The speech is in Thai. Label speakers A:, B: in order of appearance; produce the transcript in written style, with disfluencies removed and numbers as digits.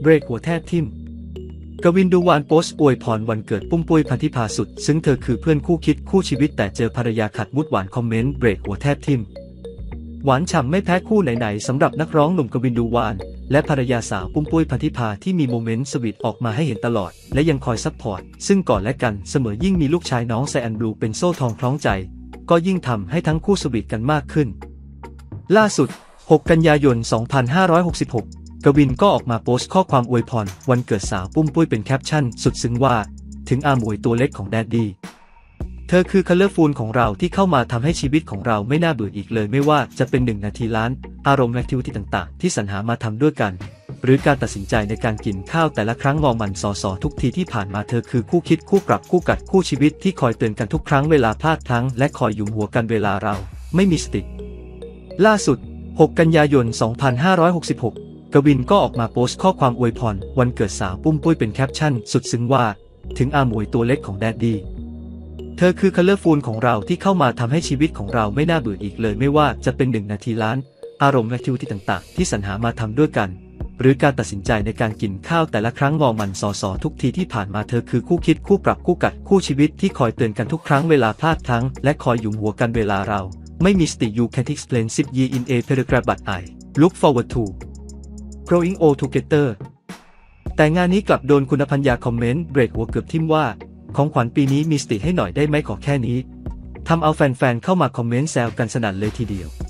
A: เบรกหัวแทบทิ่มกวินดูวานโพสต์อวยพรวันเกิดปุ้มปุ้ยพันธิพาสุดซึ่งเธอคือเพื่อนคู่คิดคู่ชีวิตแต่เจอภรรยาขัดมุดหวานคอมเมนต์เบรกหัวแทบทิ่มหวานฉ่ำไม่แพ้คู่ไหนๆสำหรับนักร้องหนุ่มกวินดูวานและภรรยาสาวปุ้มปุ้ยพันธิพาที่มีโมเมนต์สวีทออกมาให้เห็นตลอดและยังคอยซัพพอร์ตซึ่งก่อนและกันเสมอยิ่งมีลูกชายน้องไซแอนบลูเป็นโซ่ทองคล้องใจก็ยิ่งทำให้ทั้งคู่สวีทกันมากขึ้นล่าสุด6 กันยายน 2566กวินก็ออกมาโพสต์ข้อความอวยพรวันเกิดสาวปุ้มปุ้ยเป็นแคปชั่นสุดซึ้งว่าถึงอาหมวยตัวเล็กของแดดดี้เธอคือคัลเลอร์ฟูลของเราที่เข้ามาทำให้ชีวิตของเราไม่น่าเบื่ออีกเลยไม่ว่าจะเป็น1 นาทีล้านอารมณ์แอคทิวิตี้ต่างๆที่สรรหามาทำด้วยกันหรือการตัดสินใจในการกินข้าวแต่ละครั้งงอมันสอทุกทีที่ผ่านมาเธอคือคู่คิดคู่ปรับคู่กัดคู่ชีวิตที่คอยเตือนกันทุกครั้งเวลาพลาดพลั้งและคอยหยุมหัวกันเวลาเราไม่มีสติล่าสุด6 กันยายน 2566กวินก็ออกมาโพสต์ข้อความอวยพรวันเกิดสาวปุ้มปุ้ยเป็นแคปชั่นสุดซึ้งว่าถึงอาหมวยตัวเล็กของแดดดี้เธอคือคัลเลอร์ฟูลของเราที่เข้ามาทำให้ชีวิตของเราไม่น่าเบื่ออีกเลยไม่ว่าจะเป็น1 นาทีล้านอารมณ์แอคทิวิตี้ต่างๆที่สรรหามาทำด้วยกันหรือการตัดสินใจในการกินข้าวแต่ละครั้งงอมันสอทุกทีที่ผ่านมาเธอคือคู่คิดคู่ปรับคู่กัดคู่ชีวิตที่คอยเตือนกันทุกครั้งเวลาพลาดพลั้งและคอยหยุมหัวกันเวลาเราไม่มีสติ You can't explain 10 years in a paragraph but I look forward to growing old together แต่งานนี้กลับโดนคุณพัญญาคอมเมนต์เบรกหัวเกือบทิ่มว่าของขวัญปีนี้มีสติให้หน่อยได้ไหมขอแค่นี้ทำเอาแฟนๆเข้ามาคอมเมนต์แซวกันสนั่นเลยทีเดียว